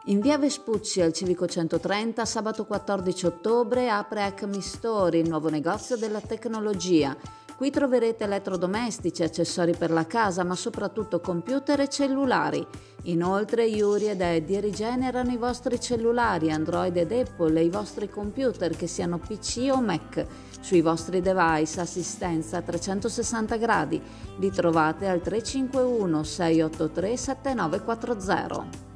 In via Vespucci al Civico 130, sabato 14 ottobre, apre Acme Store, il nuovo negozio della tecnologia. Qui troverete elettrodomestici, accessori per la casa, ma soprattutto computer e cellulari. Inoltre Yuri ed Eddie rigenerano i vostri cellulari, Android ed Apple e i vostri computer, che siano PC o Mac. Sui vostri device assistenza a 360 gradi. Li trovate al 351 683 7940.